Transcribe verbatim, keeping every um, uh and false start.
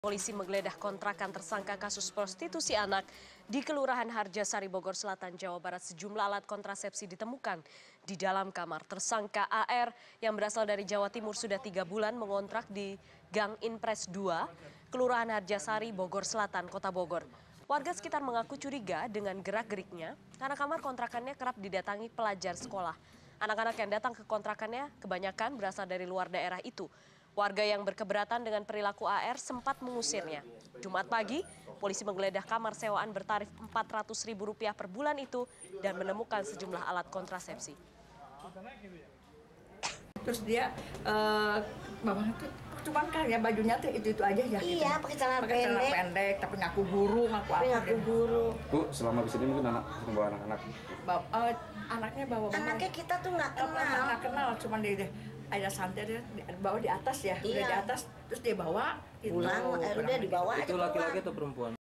Polisi menggeledah kontrakan tersangka kasus prostitusi anak di Kelurahan Harjasari, Bogor Selatan, Jawa Barat. Sejumlah alat kontrasepsi ditemukan di dalam kamar. Tersangka A R yang berasal dari Jawa Timur sudah tiga bulan mengontrak di Gang Inpres dua, Kelurahan Harjasari, Bogor Selatan, Kota Bogor. Warga sekitar mengaku curiga dengan gerak-geriknya karena kamar kontrakannya kerap didatangi pelajar sekolah. Anak-anak yang datang ke kontrakannya kebanyakan berasal dari luar daerah itu. Warga yang berkeberatan dengan perilaku A R sempat mengusirnya. Jumat pagi, polisi menggeledah kamar sewaan bertarif empat ratus ribu rupiah per bulan itu dan menemukan sejumlah alat kontrasepsi. Terus dia, uh, babang itu cuma kan ya bajunya tuh itu-itu aja ya. Iya, pakai celana pendek. Celana pendek, tapi ngaku guru, ngaku apa. Ngaku guru. Bu, selama di sini mungkin anak bawa anak-anak. Bawa, uh, anaknya bawa bawa. Anaknya kita tuh nggak kenal. Nggak kenal, cuma dia, dia ada santai dia bawa di atas ya, iya. Udah di atas, terus dia bawa. Pulang, gitu. Udah dibawa aja. Itu laki-laki atau perempuan?